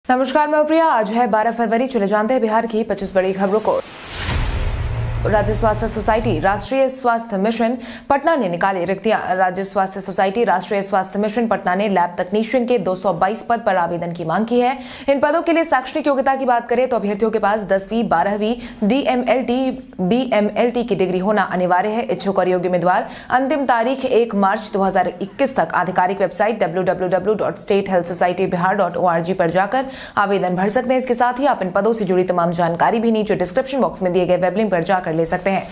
नमस्कार, मैं प्रिया। आज है 12 फरवरी। चले जानते हैं बिहार की 25 बड़ी खबरों को। राज्य स्वास्थ्य सोसाइटी राष्ट्रीय स्वास्थ्य मिशन पटना ने निकाली रिक्तियां। राज्य स्वास्थ्य सोसाइटी राष्ट्रीय स्वास्थ्य मिशन पटना ने लैब तकनीशियन के 222 पद पर आवेदन की मांग की है। इन पदों के लिए शैक्षणिक योग्यता की बात करें तो अभ्यर्थियों के पास 10वीं 12वीं DMLT BMLT की डिग्री होना अनिवार्य है। इच्छुक और योग्य उम्मीदवार अंतिम तारीख 1 मार्च 2021 तक आधिकारिक वेबसाइट www.statehealthsocietybihar.org पर जाकर आवेदन भर सकते हैं। इसके साथ ही आप इन पदों से जुड़ी तमाम जानकारी भी नीचे डिस्क्रिप्शन बॉक्स में दिए गए वेब लिंक पर जाकर ले सकते हैं।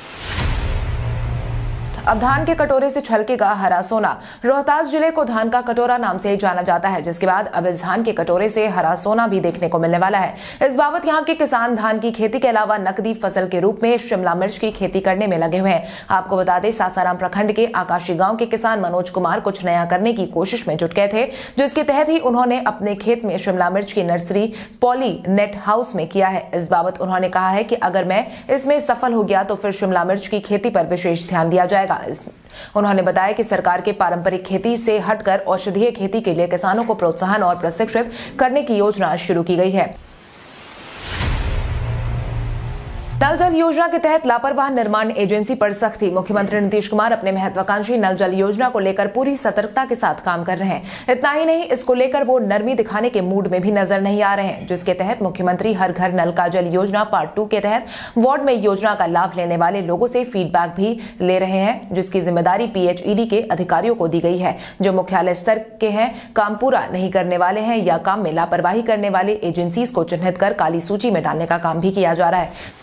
अब धान के कटोरे से छलकेगा हरा सोना। रोहतास जिले को धान का कटोरा नाम से जाना जाता है, जिसके बाद अब इस धान के कटोरे से हरा सोना भी देखने को मिलने वाला है। इस बाबत यहां के किसान धान की खेती के अलावा नकदी फसल के रूप में शिमला मिर्च की खेती करने में लगे हुए हैं। आपको बता दें, सासाराम प्रखंड के आकाशी गांव के किसान मनोज कुमार कुछ नया करने की कोशिश में जुट गए थे, जिसके तहत ही उन्होंने अपने खेत में शिमला मिर्च की नर्सरी पॉली नेट हाउस में किया है। इस बाबत उन्होंने कहा है कि अगर मैं इसमें सफल हो गया तो फिर शिमला मिर्च की खेती पर विशेष ध्यान दिया जाएगा। उन्होंने बताया कि सरकार के पारंपरिक खेती से हटकर औषधीय खेती के लिए किसानों को प्रोत्साहन और प्रशिक्षित करने की योजना शुरू की गई है। नल जल योजना के तहत लापरवाह निर्माण एजेंसी पर सख्ती। मुख्यमंत्री नीतीश कुमार अपने महत्वाकांक्षी नल जल योजना को लेकर पूरी सतर्कता के साथ काम कर रहे हैं। इतना ही नहीं, इसको लेकर वो नरमी दिखाने के मूड में भी नजर नहीं आ रहे हैं, जिसके तहत मुख्यमंत्री हर घर नल का जल योजना पार्ट 2 के तहत वार्ड में योजना का लाभ लेने वाले लोगों से फीडबैक भी ले रहे हैं, जिसकी जिम्मेदारी PHED के अधिकारियों को दी गई है। जो मुख्यालय स्तर के हैं, काम पूरा नहीं करने वाले हैं या काम में लापरवाही करने वाले एजेंसीज को चिन्हित कर काली सूची में डालने का काम भी किया जा रहा है।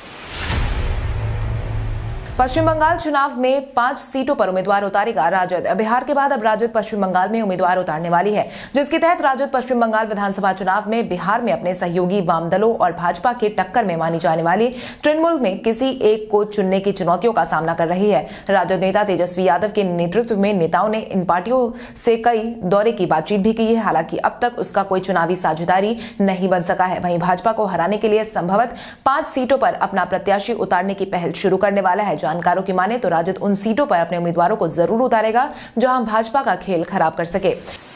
पश्चिम बंगाल चुनाव में 5 सीटों पर उम्मीदवार उतारेगा राजद। बिहार के बाद अब राजद पश्चिम बंगाल में उम्मीदवार उतारने वाली है, जिसके तहत राजद पश्चिम बंगाल विधानसभा चुनाव में बिहार में अपने सहयोगी वाम दलों और भाजपा के टक्कर में मानी जाने वाली तृणमूल में किसी एक को चुनने की चुनौतियों का सामना कर रही है। राजद नेता तेजस्वी यादव के नेतृत्व में नेताओं ने इन पार्टियों से कई दौरे की बातचीत भी की है। हालांकि अब तक उसका कोई चुनावी साझेदारी नहीं बन सका है। वहीं भाजपा को हराने के लिए संभवतः 5 सीटों पर अपना प्रत्याशी उतारने की पहल शुरू करने वाला है। जानकारों की माने तो राजद उन सीटों पर अपने उम्मीदवारों को जरूर उतारेगा जहां भाजपा का खेल खराब कर सके।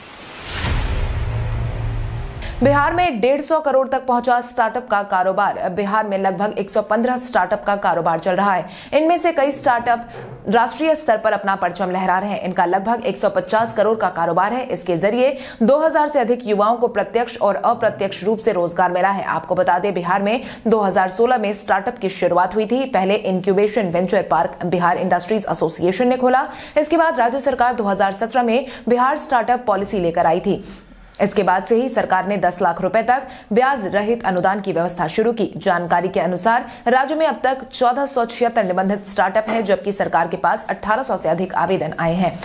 बिहार में 150 करोड़ तक पहुंचा स्टार्टअप का कारोबार। बिहार में लगभग 115 स्टार्टअप का कारोबार चल रहा है। इनमें से कई स्टार्टअप राष्ट्रीय स्तर पर अपना परचम लहरा रहे हैं। इनका लगभग 150 करोड़ का कारोबार है। इसके जरिए 2000 से अधिक युवाओं को प्रत्यक्ष और अप्रत्यक्ष रूप से रोजगार मिला है। आपको बता दें, बिहार में 2016 में स्टार्टअप की शुरुआत हुई थी। पहले incubation venture park Bihar industries association ने खोला। इसके बाद राज्य सरकार 2017 में बिहार स्टार्टअप पॉलिसी लेकर आई थी। इसके बाद से ही सरकार ने 10 लाख रुपए तक ब्याज रहित अनुदान की व्यवस्था शुरू की। जानकारी के अनुसार राज्य में अब तक 1476 निबंधित स्टार्टअप है, जबकि सरकार के पास 1800 से अधिक आवेदन आए हैं।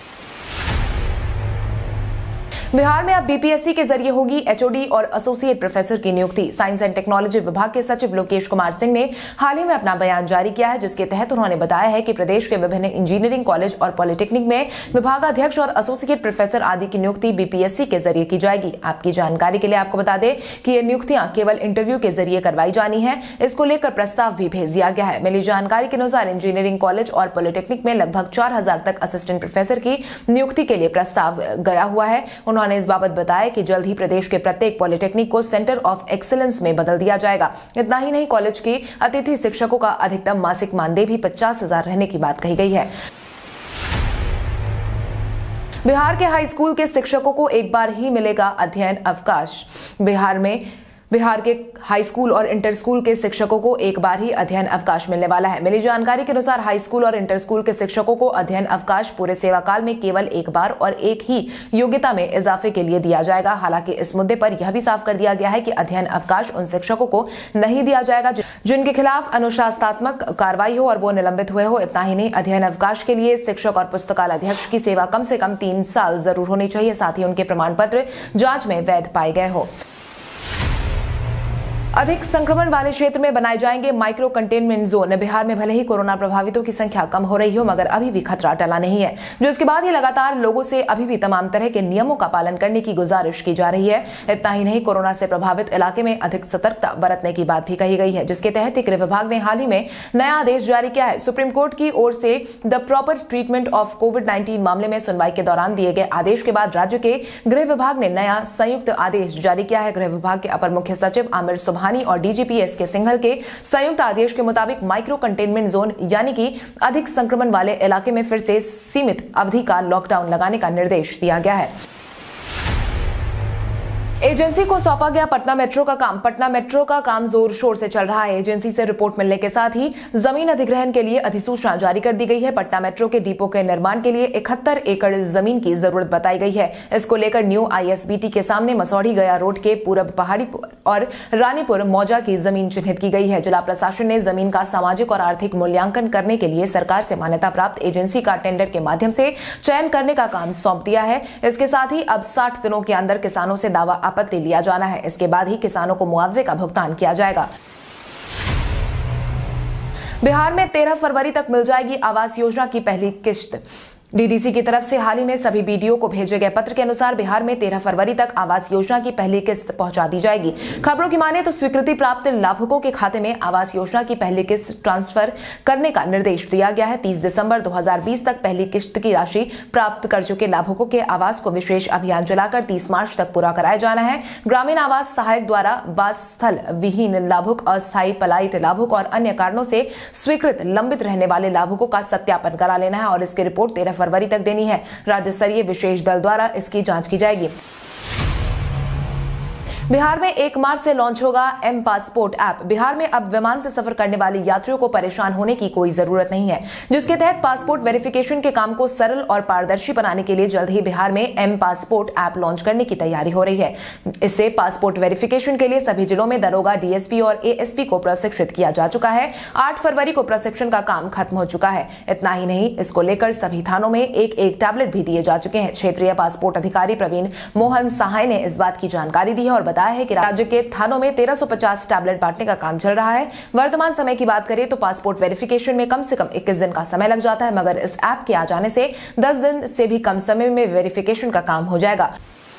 बिहार में अब BPSC के जरिए होगी HOD और एसोसिएट प्रोफेसर की नियुक्ति। साइंस एंड टेक्नोलॉजी विभाग के सचिव लोकेश कुमार सिंह ने हाल ही में अपना बयान जारी किया है, जिसके तहत उन्होंने बताया है कि प्रदेश के विभिन्न इंजीनियरिंग कॉलेज और पॉलिटेक्निक में विभागाध्यक्ष और एसोसिएट प्रोफेसर आदि की नियुक्ति BPSC के जरिए की जाएगी। आपकी जानकारी के लिए आपको बता दें कि ये नियुक्तियां केवल इंटरव्यू के जरिए करवाई जानी है। इसको लेकर प्रस्ताव भी भेज दिया गया है। मिली जानकारी के अनुसार इंजीनियरिंग कॉलेज और पॉलिटेक्निक में लगभग 4000 तक असिस्टेंट प्रोफेसर की नियुक्ति के लिए प्रस्ताव गया हुआ है। उन्होंने इस बाबत बताया कि जल्द ही प्रदेश के प्रत्येक पॉलिटेक्निक को सेंटर ऑफ एक्सीलेंस में बदल दिया जाएगा। इतना ही नहीं, कॉलेज के अतिथि शिक्षकों का अधिकतम मासिक मानदेय भी 50,000 रहने की बात कही गई है। बिहार के हाई स्कूल के शिक्षकों को एक बार ही मिलेगा अध्ययन अवकाश। बिहार के हाई स्कूल और इंटर स्कूल के शिक्षकों को एक बार ही अध्ययन अवकाश मिलने वाला है। मिली जानकारी के अनुसार हाई स्कूल और इंटर स्कूल के शिक्षकों को अध्ययन अवकाश पूरे सेवा काल में केवल एक बार और एक ही योग्यता में इजाफे के लिए दिया जाएगा। हालांकि इस मुद्दे पर यह भी साफ कर दिया गया है कि अध्ययन अवकाश उन शिक्षकों को नहीं दिया जाएगा जिनके खिलाफ अनुशासनात्मक कार्रवाई हो और वो निलंबित हुए हो। इतना ही नहीं, अध्ययन अवकाश के लिए शिक्षक और पुस्तकालय अध्यक्ष की सेवा कम से कम 3 साल जरूर होनी चाहिए। साथ ही उनके प्रमाण पत्र जांच में वैध पाए गए हो। अधिक संक्रमण वाले क्षेत्र में बनाए जाएंगे माइक्रो कंटेनमेंट जोन। बिहार में भले ही कोरोना प्रभावितों की संख्या कम हो रही हो, मगर अभी भी खतरा टला नहीं है, जो इसके बाद ही लगातार लोगों से अभी भी तमाम तरह के नियमों का पालन करने की गुजारिश की जा रही है। इतना ही नहीं, कोरोना से प्रभावित इलाके में अधिक सतर्कता बरतने की बात भी कही गई है, जिसके तहत गृह विभाग ने हाल ही में नया आदेश जारी किया है। सुप्रीम कोर्ट की ओर से द प्रॉपर ट्रीटमेंट ऑफ कोविड-19 मामले में सुनवाई के दौरान दिए गए आदेश के बाद राज्य के गृह विभाग ने नया संयुक्त आदेश जारी किया है। गृह विभाग के अपर मुख्य सचिव आमिर सुबहानी और डीजीपी एसके सिंघल के संयुक्त आदेश के मुताबिक माइक्रो कंटेनमेंट जोन यानी कि अधिक संक्रमण वाले इलाके में फिर से सीमित अवधि का लॉकडाउन लगाने का निर्देश दिया गया है। एजेंसी को सौंपा गया पटना मेट्रो का काम। पटना मेट्रो का काम जोर शोर से चल रहा है। एजेंसी से रिपोर्ट मिलने के साथ ही जमीन अधिग्रहण के लिए अधिसूचना जारी कर दी गई है। पटना मेट्रो के डिपो के निर्माण के लिए 71 एकड़ जमीन की जरूरत बताई गई है। इसको लेकर न्यू आईएसबीटी के सामने मसौढ़ी गया रोड के पूरब पहाड़ीपुर और रानीपुर मौजा की जमीन चिन्हित की गई है। जिला प्रशासन ने जमीन का सामाजिक और आर्थिक मूल्यांकन करने के लिए सरकार से मान्यता प्राप्त एजेंसी का टेंडर के माध्यम से चयन करने का काम सौंप दिया है। इसके साथ ही अब 60 दिनों के अंदर किसानों से दावा आपत्ति लिया जाना है। इसके बाद ही किसानों को मुआवजे का भुगतान किया जाएगा। बिहार में 13 फरवरी तक मिल जाएगी आवास योजना की पहली किश्त। डीडीसी की तरफ से हाल ही में सभी बीडीओ को भेजे गए पत्र के अनुसार बिहार में 13 फरवरी तक आवास योजना की पहली किस्त पहुंचा दी जाएगी। खबरों की माने तो स्वीकृति प्राप्त लाभुकों के खाते में आवास योजना की पहली किस्त ट्रांसफर करने का निर्देश दिया गया है। 30 दिसंबर 2020 तक पहली किस्त की राशि प्राप्त कर चुके लाभुकों के आवास को विशेष अभियान चलाकर 30 मार्च तक पूरा कराया जाना है। ग्रामीण आवास सहायक द्वारा वास स्थल विहीन लाभुक, अस्थायी पलायित लाभुक और अन्य कारणों से स्वीकृत लंबित रहने वाले लाभुकों का सत्यापन करा लेना है और इसकी रिपोर्ट 13 फरवरी तक देनी है। राज्य स्तरीय विशेष दल द्वारा इसकी जांच की जाएगी। बिहार में 1 मार्च से लॉन्च होगा एम पासपोर्ट ऐप। बिहार में अब विमान से सफर करने वाले यात्रियों को परेशान होने की कोई जरूरत नहीं है, जिसके तहत पासपोर्ट वेरिफिकेशन के काम को सरल और पारदर्शी बनाने के लिए जल्द ही बिहार में एम पासपोर्ट ऐप लॉन्च करने की तैयारी हो रही है। इससे पासपोर्ट वेरिफिकेशन के लिए सभी जिलों में दरोगा, डीएसपी और एएसपी को प्रशिक्षित किया जा चुका है। 8 फरवरी को प्रशिक्षण का काम खत्म हो चुका है। इतना ही नहीं, इसको लेकर सभी थानों में एक टैबलेट भी दिए जा चुके हैं। क्षेत्रीय पासपोर्ट अधिकारी प्रवीण मोहन सहाय ने इस बात की जानकारी दी है और बताया है कि राज्य के थानों में 1350 टैबलेट बांटने का काम चल रहा है। वर्तमान समय की बात करें तो पासपोर्ट वेरिफिकेशन में कम से कम 21 दिन का समय लग जाता है, मगर इस ऐप के आ जाने से 10 दिन से भी कम समय में वेरिफिकेशन का काम हो जाएगा।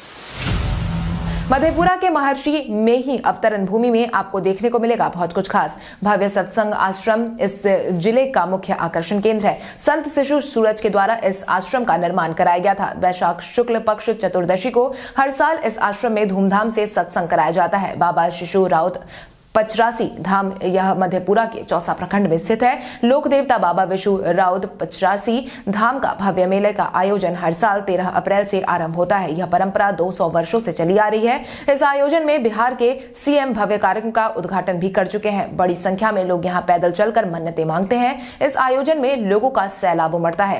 मधेपुरा के महर्षि में ही अवतरण भूमि में आपको देखने को मिलेगा बहुत कुछ खास। भव्य सत्संग आश्रम इस जिले का मुख्य आकर्षण केंद्र है। संत शिशु सूरज के द्वारा इस आश्रम का निर्माण कराया गया था। वैशाख शुक्ल पक्ष चतुर्दशी को हर साल इस आश्रम में धूमधाम से सत्संग कराया जाता है। बाबा शिशु राउत पचरासी धाम यह मधेपुरा के चौसा प्रखंड में स्थित है। लोक देवता बाबा विशु राउत पचरासी धाम का भव्य मेले का आयोजन हर साल 13 अप्रैल से आरंभ होता है। यह परंपरा 200 वर्षों से चली आ रही है। इस आयोजन में बिहार के सीएम भव्य कार्यक्रम का उद्घाटन भी कर चुके हैं। बड़ी संख्या में लोग यहां पैदल चलकर मन्नतें मांगते हैं। इस आयोजन में लोगों का सैलाब उमड़ता है।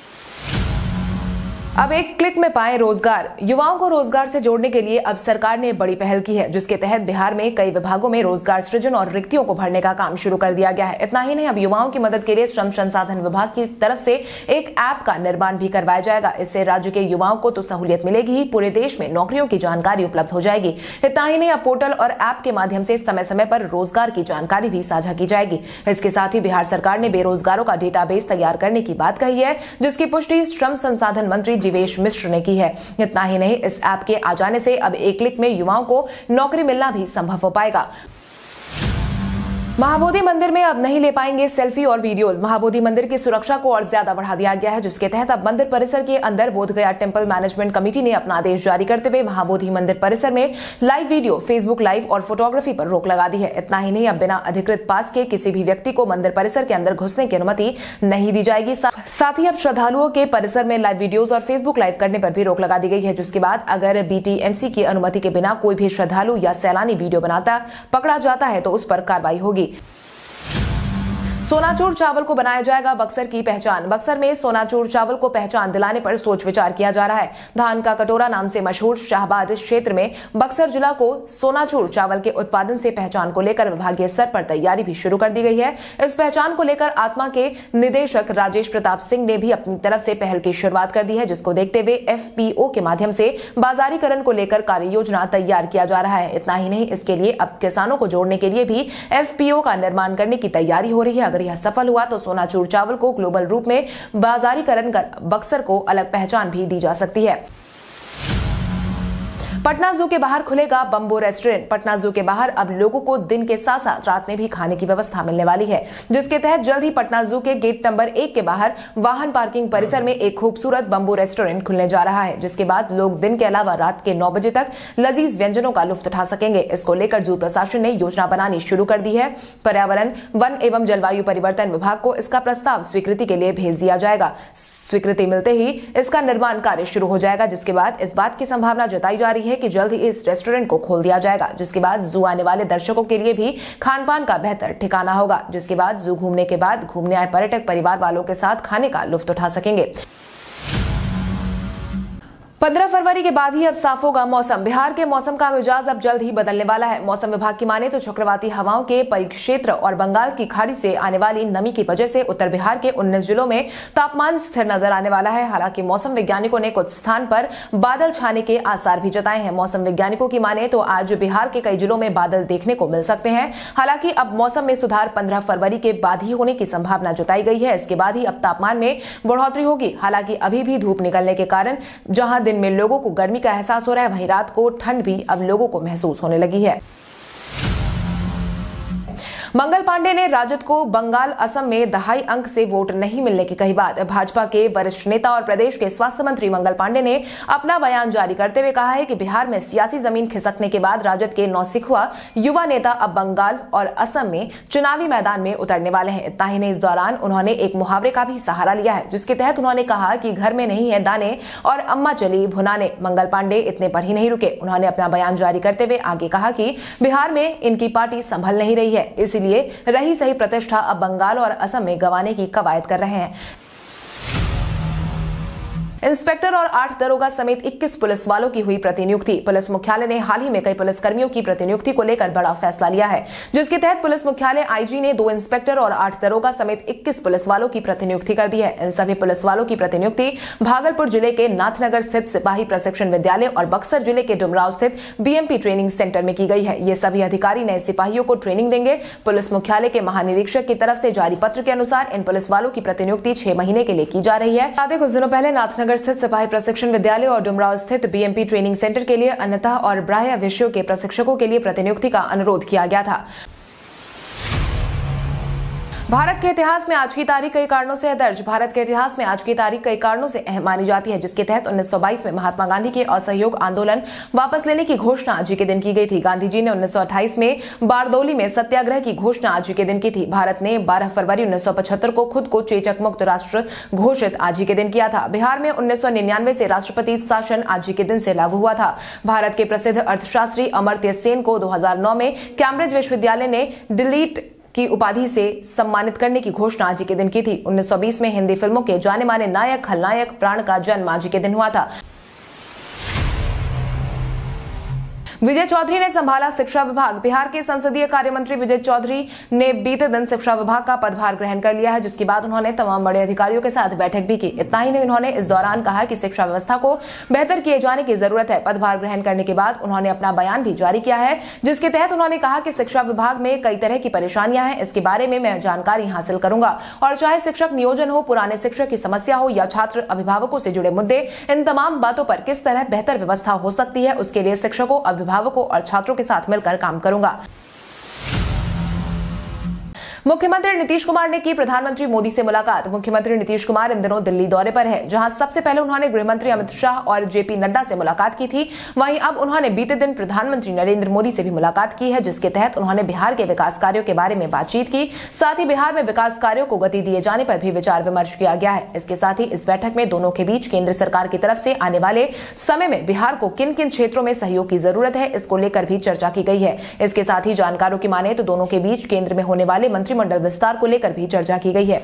अब एक क्लिक में पाएं रोजगार। युवाओं को रोजगार से जोड़ने के लिए अब सरकार ने बड़ी पहल की है, जिसके तहत बिहार में कई विभागों में रोजगार सृजन और रिक्तियों को भरने का काम शुरू कर दिया गया है। इतना ही नहीं, अब युवाओं की मदद के लिए श्रम संसाधन विभाग की तरफ से एक ऐप का निर्माण भी करवाया जाएगा। इससे राज्य के युवाओं को तो सहूलियत मिलेगी ही, पूरे देश में नौकरियों की जानकारी उपलब्ध हो जाएगी। इतना ही नहीं, अब पोर्टल और ऐप के माध्यम से समय समय पर रोजगार की जानकारी भी साझा की जाएगी। इसके साथ ही बिहार सरकार ने बेरोजगारों का डेटाबेस तैयार करने की बात कही है, जिसकी पुष्टि श्रम संसाधन मंत्री जीवेश मिश्र ने की है। इतना ही नहीं, इस ऐप के आ जाने से अब एक क्लिक में युवाओं को नौकरी मिलना भी संभव हो पाएगा। महाबोधि मंदिर में अब नहीं ले पाएंगे सेल्फी और वीडियोस। महाबोधि मंदिर की सुरक्षा को और ज्यादा बढ़ा दिया गया है, जिसके तहत अब मंदिर परिसर के अंदर बोधगया टेंपल मैनेजमेंट कमेटी ने अपना आदेश जारी करते हुए महाबोधि मंदिर परिसर में लाइव वीडियो, फेसबुक लाइव और फोटोग्राफी पर रोक लगा दी है। इतना ही नहीं, अब बिना अधिकृत पास के किसी भी व्यक्ति को मंदिर परिसर के अंदर घुसने की अनुमति नहीं दी जाएगी। साथ ही अब श्रद्धालुओं के परिसर में लाइव वीडियोज और फेसबुक लाइव करने पर भी रोक लगा दी गई है, जिसके बाद अगर बीटीएमसी की अनुमति के बिना कोई भी श्रद्धालु या सैलानी वीडियो बनाता पकड़ा जाता है तो उस पर कार्रवाई होगी। सोनाचूर चावल को बनाया जाएगा बक्सर की पहचान। बक्सर में सोनाचूर चावल को पहचान दिलाने पर सोच विचार किया जा रहा है। धान का कटोरा नाम से मशहूर शाहबाद क्षेत्र में बक्सर जिला को सोनाचूर चावल के उत्पादन से पहचान को लेकर विभागीय स्तर पर तैयारी भी शुरू कर दी गई है। इस पहचान को लेकर आत्मा के निदेशक राजेश प्रताप सिंह ने भी अपनी तरफ से पहल की शुरुआत कर दी है, जिसको देखते हुए FPO के माध्यम से बाजारीकरण को लेकर कार्य योजना तैयार किया जा रहा है। इतना ही नहीं, इसके लिए अब किसानों को जोड़ने के लिए भी FPO का निर्माण करने की तैयारी हो रही है। अगर यह सफल हुआ तो सोनाचूर चावल को ग्लोबल रूप में बाजारीकरण कर बक्सर को अलग पहचान भी दी जा सकती है। पटना जू के बाहर खुलेगा बंबू रेस्टोरेंट। पटना जू के बाहर अब लोगों को दिन के साथ साथ रात में भी खाने की व्यवस्था मिलने वाली है, जिसके तहत जल्द ही पटना जू के गेट नंबर 1 के बाहर वाहन पार्किंग परिसर में एक खूबसूरत बंबू रेस्टोरेंट खुलने जा रहा है, जिसके बाद लोग दिन के अलावा रात के 9 बजे तक लजीज व्यंजनों का लुत्फ उठा सकेंगे। इसको लेकर जू प्रशासन ने योजना बनानी शुरू कर दी है। पर्यावरण, वन एवं जलवायु परिवर्तन विभाग को इसका प्रस्ताव स्वीकृति के लिए भेज दिया जाएगा। स्वीकृति मिलते ही इसका निर्माण कार्य शुरू हो जाएगा, जिसके बाद इस बात की संभावना जताई जा रही है कि जल्द ही इस रेस्टोरेंट को खोल दिया जाएगा, जिसके बाद जू आने वाले दर्शकों के लिए भी खान पान का बेहतर ठिकाना होगा, जिसके बाद जू घूमने के बाद घूमने आए पर्यटक परिवार वालों के साथ खाने का लुत्फ उठा सकेंगे। 15 फरवरी के बाद ही अब साफ होगा मौसम। बिहार के मौसम का मिजाज अब जल्द ही बदलने वाला है। मौसम विभाग की माने तो चक्रवाती हवाओं के परिक्षेत्र और बंगाल की खाड़ी से आने वाली नमी की वजह से उत्तर बिहार के 19 जिलों में तापमान स्थिर नजर आने वाला है। हालांकि मौसम वैज्ञानिकों ने कुछ स्थान पर बादल छाने के आसार भी जताए हैं। मौसम वैज्ञानिकों की माने तो आज बिहार के कई जिलों में बादल देखने को मिल सकते हैं। हालांकि अब मौसम में सुधार 15 फरवरी के बाद ही होने की संभावना जताई गई है। इसके बाद ही अब तापमान में बढ़ोतरी होगी। हालांकि अभी भी धूप निकलने के कारण जहां दिन में लोगों को गर्मी का एहसास हो रहा है, वहीं रात को ठंड भी अब लोगों को महसूस होने लगी है। मंगल पांडे ने राजद को बंगाल असम में 2.5 अंक से वोट नहीं मिलने की कही बात। भाजपा के वरिष्ठ नेता और प्रदेश के स्वास्थ्य मंत्री मंगल पांडे ने अपना बयान जारी करते हुए कहा है कि बिहार में सियासी जमीन खिसकने के बाद राजद के नौसिखुआ युवा नेता अब बंगाल और असम में चुनावी मैदान में उतरने वाले हैं। इतना ही नहीं, इस दौरान उन्होंने एक मुहावरे का भी सहारा लिया है, जिसके तहत उन्होंने कहा कि घर में नहीं है दाने और अम्मा चली भुनाने। मंगल पांडे इतने पर ही नहीं रुके। उन्होंने अपना बयान जारी करते हुए आगे कहा कि बिहार में इनकी पार्टी संभल नहीं रही है, इसलिए रही सही प्रतिष्ठा अब बंगाल और असम में गंवाने की कवायद कर रहे हैं। इंस्पेक्टर और 8 दरोगा समेत 21 पुलिस वालों की हुई प्रतिनियुक्ति। पुलिस मुख्यालय ने हाल ही में कई पुलिसकर्मियों की प्रतिनियुक्ति को लेकर बड़ा फैसला लिया है, जिसके तहत पुलिस मुख्यालय IG ने 2 इंस्पेक्टर और 8 दरोगा समेत 21 पुलिस वालों की प्रतिनियुक्ति कर दी है। इन सभी पुलिस वालों की प्रतिनियुक्ति भागलपुर जिले के नाथनगर स्थित सिपाही प्रशिक्षण विद्यालय और बक्सर जिले के डुमराव स्थित BMP ट्रेनिंग सेंटर में की गई है। ये सभी अधिकारी नए सिपाहियों को ट्रेनिंग देंगे। पुलिस मुख्यालय के महानिरीक्षक की तरफ से जारी पत्र के अनुसार इन पुलिस वालों की प्रतिनियुक्ति 6 महीने के लिए की जा रही है। साथ ही कुछ दिनों पहले नाथनगर स्थित सिपाही प्रशिक्षण विद्यालय और डुमराव स्थित BMP ट्रेनिंग सेंटर के लिए अन्यथा और बाह्य विषयों के प्रशिक्षकों के लिए प्रतिनियुक्ति का अनुरोध किया गया था। भारत के इतिहास में आज की तारीख कई कारणों से है दर्ज। भारत के इतिहास में आज की तारीख कई कारणों से अहम मानी जाती है, जिसके तहत 1922 में महात्मा गांधी के असहयोग आंदोलन वापस लेने की घोषणा आज ही के दिन की गई थी। गांधी जी ने 1928 में बारदौली में सत्याग्रह की घोषणा आज ही के दिन की थी। भारत ने 12 फरवरी 1975 को खुद को चेचक मुक्त राष्ट्र घोषित आज ही के दिन किया था। बिहार में 1999 से राष्ट्रपति शासन आज ही के दिन से लागू हुआ था। भारत के प्रसिद्ध अर्थशास्त्री अमर्त्य सेन को 2009 में कैम्ब्रिज विश्वविद्यालय ने डिलीट की उपाधि से सम्मानित करने की घोषणा आज ही के दिन की थी। 1920 में हिंदी फिल्मों के जाने माने नायक खलनायक प्राण का जन्म आज ही के दिन हुआ था। विजय चौधरी ने संभाला शिक्षा विभाग। बिहार के संसदीय कार्य मंत्री विजय चौधरी ने बीते दिन शिक्षा विभाग का पदभार ग्रहण कर लिया है, जिसके बाद उन्होंने तमाम बड़े अधिकारियों के साथ बैठक भी की। इतना ही नहीं, उन्होंने इस दौरान कहा कि शिक्षा व्यवस्था को बेहतर किए जाने की जरूरत है। पदभार ग्रहण करने के बाद उन्होंने अपना बयान भी जारी किया है, जिसके तहत उन्होंने कहा कि शिक्षा विभाग में कई तरह की परेशानियां हैं, इसके बारे में मैं जानकारी हासिल करूंगा और चाहे शिक्षक नियोजन हो, पुराने शिक्षक की समस्या हो या छात्र अभिभावकों से जुड़े मुद्दे, इन तमाम बातों पर किस तरह बेहतर व्यवस्था हो सकती है, उसके लिए शिक्षकों, अभिभावकों और छात्रों के साथ मिलकर काम करूंगा। मुख्यमंत्री नीतीश कुमार ने की प्रधानमंत्री मोदी से मुलाकात। मुख्यमंत्री नीतीश कुमार इन दिनों दिल्ली दौरे पर है, जहां सबसे पहले उन्होंने गृहमंत्री अमित शाह और JP नड्डा से मुलाकात की थी। वहीं अब उन्होंने बीते दिन प्रधानमंत्री नरेंद्र मोदी से भी मुलाकात की है, जिसके तहत उन्होंने बिहार के विकास कार्यों के बारे में बातचीत की। साथ ही बिहार में विकास कार्यों को गति दिए जाने पर भी विचार विमर्श किया गया है। इसके साथ ही इस बैठक में दोनों के बीच केंद्र सरकार की तरफ से आने वाले समय में बिहार को किन किन क्षेत्रों में सहयोग की जरूरत है, इसको लेकर भी चर्चा की गई है। इसके साथ ही जानकारों की माने तो दोनों के बीच केंद्र में होने वाले मंत्रिमंडल मंत्रिमंडल विस्तार को लेकर भी चर्चा की गई है।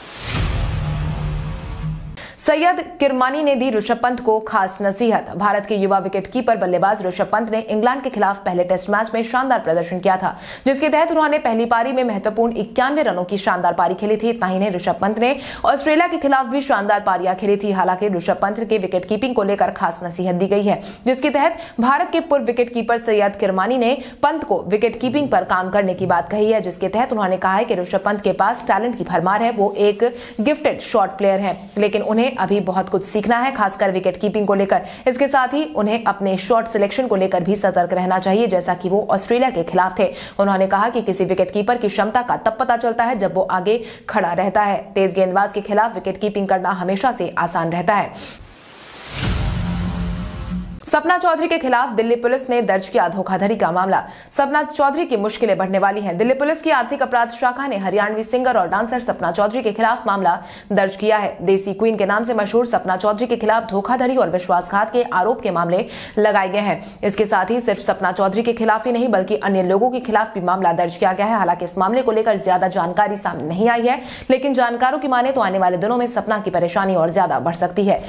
सैयद किरमानी ने दी ऋषभ पंत को खास नसीहत। भारत के युवा विकेटकीपर बल्लेबाज ऋषभ पंत ने इंग्लैंड के खिलाफ पहले टेस्ट मैच में शानदार प्रदर्शन किया था, जिसके तहत उन्होंने पहली पारी में महत्वपूर्ण 91 रनों की शानदार पारी खेली थी। इतना ही नहीं, ऋषभ पंत ने ऑस्ट्रेलिया के खिलाफ भी शानदार पारियां खेली थी। हालांकि ऋषभ पंत के विकेट कीपिंग को लेकर खास नसीहत दी गई है, जिसके तहत भारत के पूर्व विकेट कीपर सैयद किरमानी ने पंत को विकेट कीपिंग पर काम करने की बात कही है, जिसके तहत उन्होंने कहा है कि ऋषभ पंत के पास टैलेंट की भरमार है, वो एक गिफ्टेड शॉट प्लेयर है, लेकिन उन्हें अभी बहुत कुछ सीखना है, खासकर विकेट कीपिंग को लेकर। इसके साथ ही उन्हें अपने शॉट सिलेक्शन को लेकर भी सतर्क रहना चाहिए, जैसा कि वो ऑस्ट्रेलिया के खिलाफ थे। उन्होंने कहा कि किसी विकेट कीपर की क्षमता का तब पता चलता है जब वो आगे खड़ा रहता है। तेज गेंदबाज के खिलाफ विकेट कीपिंग करना हमेशा से आसान रहता है। सपना चौधरी के खिलाफ दिल्ली पुलिस ने दर्ज किया धोखाधड़ी का मामला। सपना चौधरी की मुश्किलें बढ़ने वाली हैं। दिल्ली पुलिस की आर्थिक अपराध शाखा ने हरियाणवी सिंगर और डांसर सपना चौधरी के खिलाफ मामला दर्ज किया है। देसी क्वीन के नाम से मशहूर सपना चौधरी के खिलाफ धोखाधड़ी और विश्वासघात के आरोप के मामले लगाए गए हैं। इसके साथ ही सिर्फ सपना चौधरी के खिलाफ ही नहीं, बल्कि अन्य लोगों के खिलाफ भी मामला दर्ज किया गया है। हालांकि इस मामले को लेकर ज्यादा जानकारी सामने नहीं आई है, लेकिन जानकारों की माने तो आने वाले दिनों में सपना की परेशानी और ज्यादा बढ़ सकती है।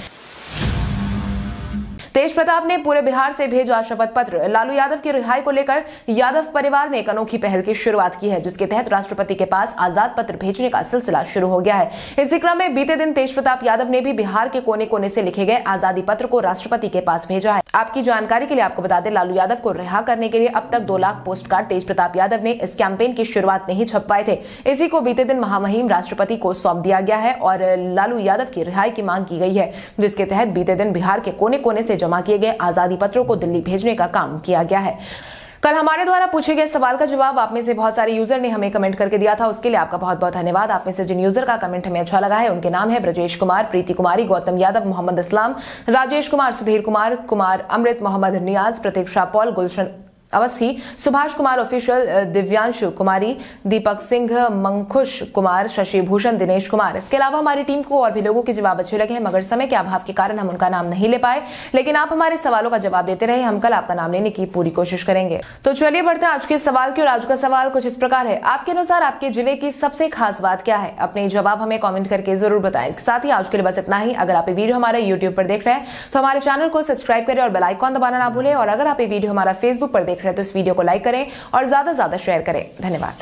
तेज प्रताप ने पूरे बिहार से भेजा शपथ पत्र। लालू यादव की रिहाई को लेकर यादव परिवार ने एक अनोखी पहल की शुरुआत की है, जिसके तहत राष्ट्रपति के पास आजाद पत्र भेजने का सिलसिला शुरू हो गया है। इसी क्रम में बीते दिन तेज प्रताप यादव ने भी बिहार के कोने कोने से लिखे गए आजादी पत्र को राष्ट्रपति के पास भेजा है। आपकी जानकारी के लिए आपको बता दें, लालू यादव को रिहा करने के लिए अब तक 2 लाख पोस्ट कार्ड तेज प्रताप यादव ने इस कैंपेन की शुरुआत में ही छपवाए थे। इसी को बीते दिन महामहिम राष्ट्रपति को सौंप दिया गया है और लालू यादव की रिहाई की मांग की गई है, जिसके तहत बीते दिन बिहार के कोने कोने से जमा किए गए आजादी पत्रों को दिल्ली भेजने का काम किया गया है। कल हमारे द्वारा पूछे गए सवाल का जवाब आप में से बहुत सारे यूजर ने हमें कमेंट करके दिया था, उसके लिए आपका बहुत बहुत धन्यवाद। आप में से जिन यूजर का कमेंट हमें अच्छा लगा है उनके नाम है ब्रजेश कुमार, प्रीति कुमारी, गौतम यादव, मोहम्मद इस्लाम, राजेश कुमार, सुधीर कुमार, कुमार अमृत, मोहम्मद नियाज, प्रतीक्षा पॉल, गुलशन अवस्थी, सुभाष कुमार ऑफिशियल, दिव्यांशु कुमारी, दीपक सिंह, मंखुश कुमार, शशि भूषण, दिनेश कुमार। इसके अलावा हमारी टीम को और भी लोगों के जवाब अच्छे लगे हैं, मगर समय के अभाव के कारण हम उनका नाम नहीं ले पाए, लेकिन आप हमारे सवालों का जवाब देते रहे। हम कल आपका नाम लेने की पूरी कोशिश करेंगे। तो चलिए बढ़ते हैं आज के सवाल की, और आज का सवाल कुछ इस प्रकार है। आपके अनुसार आपके जिले की सबसे खास बात क्या है? अपने जवाब हमें कॉमेंट करके जरूर बताएं। इसके साथ ही आज के लिए बस इतना ही। अगर आप ये वीडियो हमारे यूट्यूब पर देख रहे हैं तो हमारे चैनल को सब्सक्राइब करें और बेल आइकॉन दबाना ना भूलें, और अगर आप ये वीडियो हमारा फेसबुक पर देख रहे हैं तो इस वीडियो को लाइक करें और ज्यादा से ज्यादा शेयर करें। धन्यवाद।